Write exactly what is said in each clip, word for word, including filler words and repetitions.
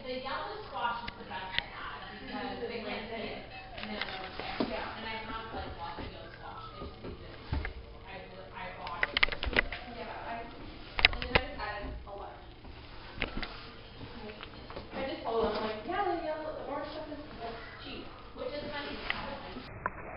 the yellow squash is the best to add because they can't see it. No. Yeah. And I have like lots of yellow squash. I just need to I li- I bought it for the Yeah, I and then I just added a lot of cheese. I just told them like, yeah, the yellow, the orange stuff is that's cheese. Which is funny because I don't like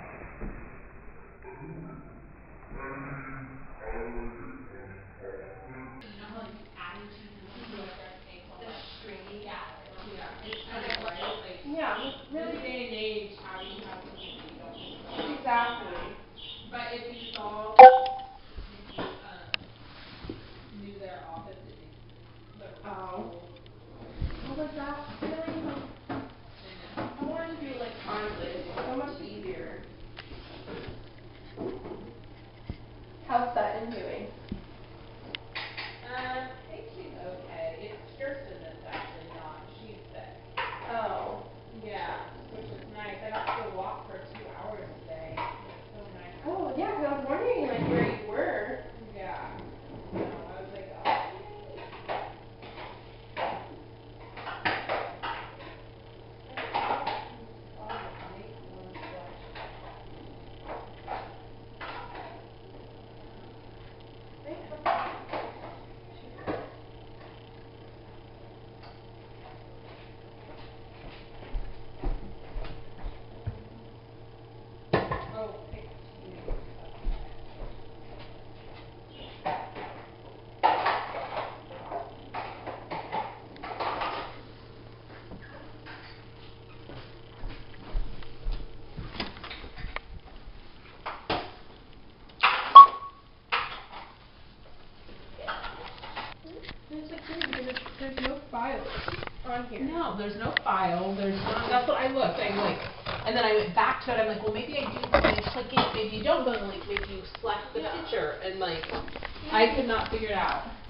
you know how like you adding cheese and then you start to taste all The like stringy. yeah. Yeah. It's I kind of know, right? like Yeah, this really. day and age how do you have something that you don't need to wash? Exactly. But if you saw if you um knew their office it makes literally Oh. so I was like that really like I know. I wanted to do it electronically, it's so much easier. How's Sutton doing? Um, I think she's okay. It's Kirsten that's actually not. She's sick. Oh. Yeah, which is nice. I got to go walk for two hours today. It was so nice. Oh yeah, cuz I was wondering like where you were. Yeah. No, I was like, oh yay. I forgot to um make one squash. Thanks for coming. Sure. Um oh pick two. Okay. It's like weird because it's there's no files on here. No, there's no file. There's not that's what I looked. I like and then I went back to it. I'm like, well maybe I do when you click it, maybe you don't go to the link, maybe you select the Yeah. picture and like I Yeah. could not figure it out.